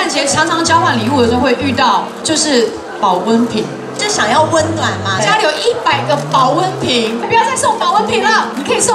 诞节常常交换礼物的时候会遇到，就是保温瓶。 就想要温暖嘛， 家里有100个保温瓶，不要再送保温瓶了，你可以送。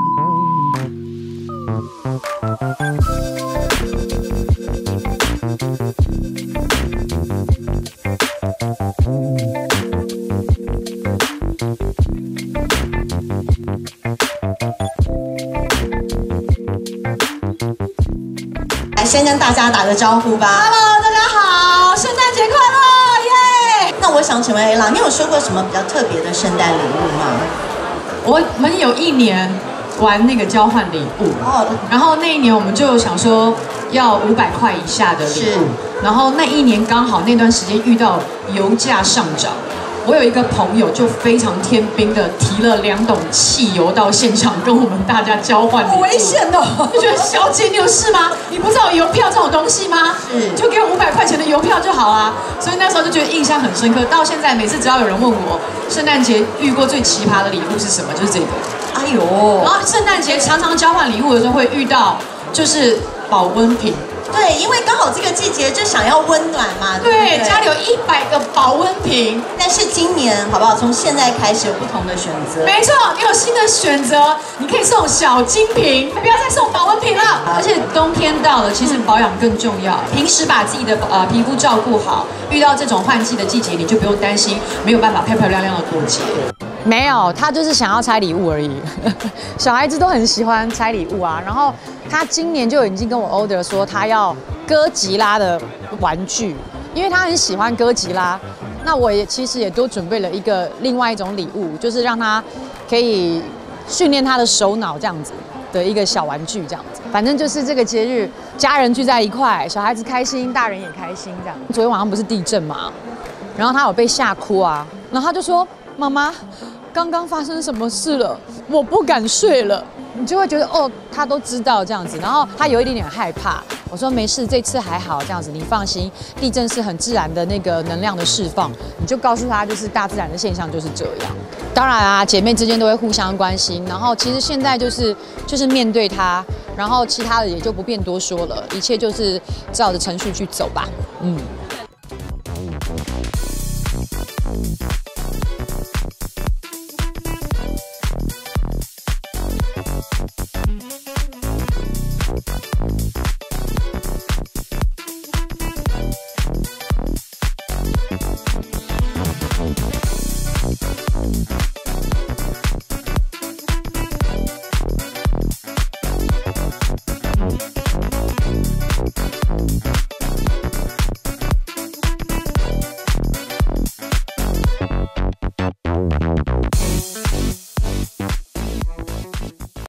来先跟大家打个招呼吧。 Hello， 大家好，圣诞节快乐，耶！ 那我想请问 A 啦，你有收过什么比较特别的圣诞礼物吗？ 我们有一年玩那个交换礼物，然后那一年我们就想说要500块以下的礼物，然后那一年刚好那段时间遇到油价上涨。 我有一个朋友就非常天兵的提了2桶汽油到现场跟我们大家交换礼物， 好危险哦！ 就觉得小姐你有事吗？你不知道邮票这种东西吗？就给我500块钱的邮票就好啦。所以那时候就觉得印象很深刻，到现在每次只要有人问我圣诞节遇过最奇葩的礼物是什么，就是这个。哎呦！然后圣诞节常常交换礼物的时候会遇到，就是保温瓶。 对，因为刚好这个季节就想要温暖嘛。 对，家里有100个保温瓶， 但是今年好不好？从现在开始有不同的选择。 没错，你有新的选择，你可以送小金瓶，不要再送保温瓶了。而且冬天到了，其实保养更重要。平时把自己的皮肤照顾好，遇到这种换季的季节，你就不用担心没有办法漂漂亮亮的过节。 没有，他就是想要拆礼物而已。小孩子都很喜欢拆礼物啊。然后他今年就已经跟我 order 说他要哥吉拉的玩具，因为他很喜欢哥吉拉。那我也其实也多准备了另外一种礼物，就是让他可以训练他的手脑这样子的一个小玩具这样子。反正就是这个节日，家人聚在一块，小孩子开心，大人也开心这样。昨天晚上不是地震嘛，然后他有被吓哭啊，然后他就说。 妈妈，刚刚发生什么事了？我不敢睡了。你就会觉得哦，他都知道这样子，然后他有一点点害怕。我说没事，这次还好，这样子你放心。地震是很自然的那个能量的释放，你就告诉他，就是大自然的现象就是这样。当然啊，姐妹之间都会互相关心。然后其实现在就是面对他，然后其他的也就不便多说了，一切就是照着程序去走吧。嗯。